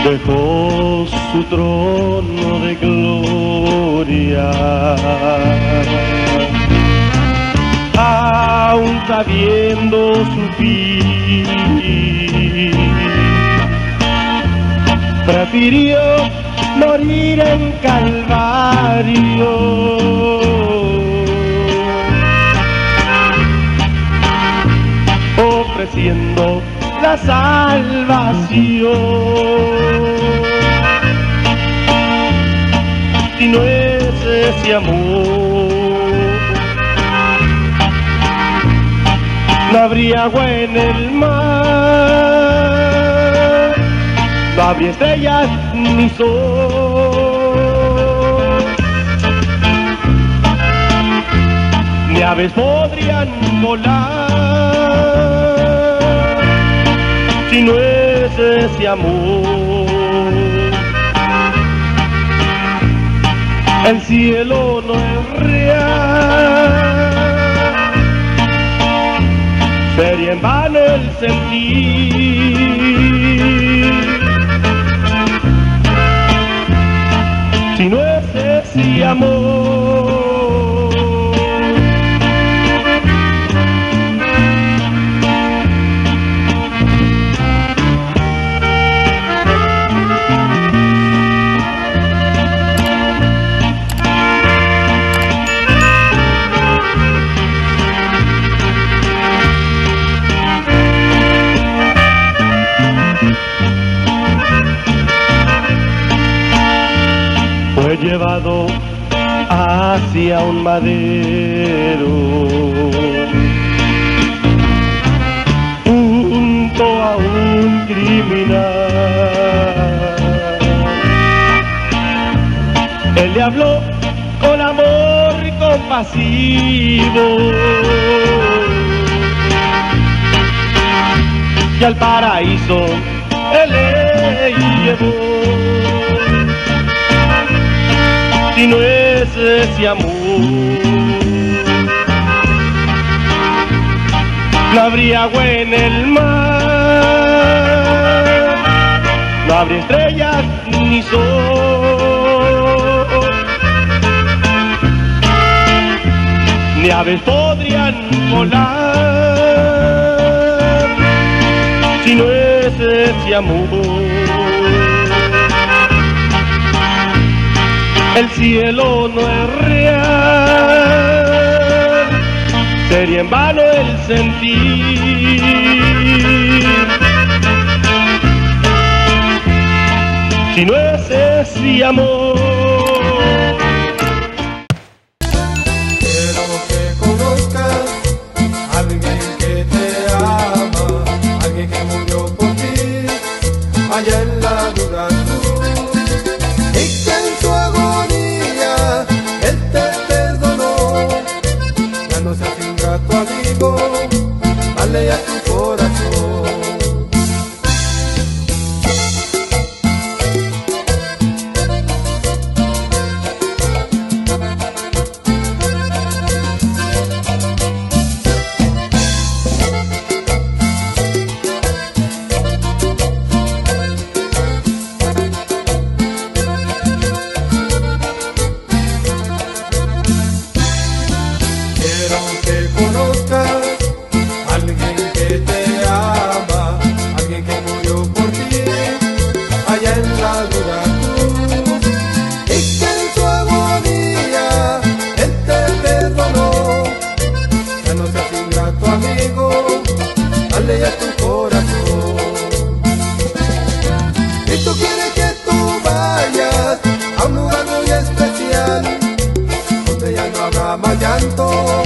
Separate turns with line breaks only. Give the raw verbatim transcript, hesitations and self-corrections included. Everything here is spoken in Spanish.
dejó su trono de gloria, aún sabiendo su fin, prefirió morir en Calvario, ofreciendo la salvación. Si no es ese amor, no habría agua en el mar, no habría estrellas ni sol, ni aves podrían volar. Si no es ese amor, el cielo no es real, sería en vano el sentir. Si no es ese amor, fue llevado hacia un madero, junto a un criminal. Él le habló con amor compasivo y al paraíso él le llevó. Si no es ese amor, no habría agua en el mar, no habría estrellas ni sol, ni aves podrían volar. Si no es ese amor, el cielo no es real, sería en vano el sentir. Si no es ese amor.
Quiero que conozcas a alguien que te ama, alguien que murió por ti allá en la Durazno, y que en su agonía él te perdonó. Ya no seas ingrato, amigo, dale a tu corazón. Quiero que conozcas a alguien que te ama, alguien que murió por ti allá en la Durazno, y que en su agonía él te perdonó. Ya no seas ingrato, amigo, dale a tu corazón. Y tú quieres que tú vayas a un lugar muy especial, donde ya no habrá más llanto,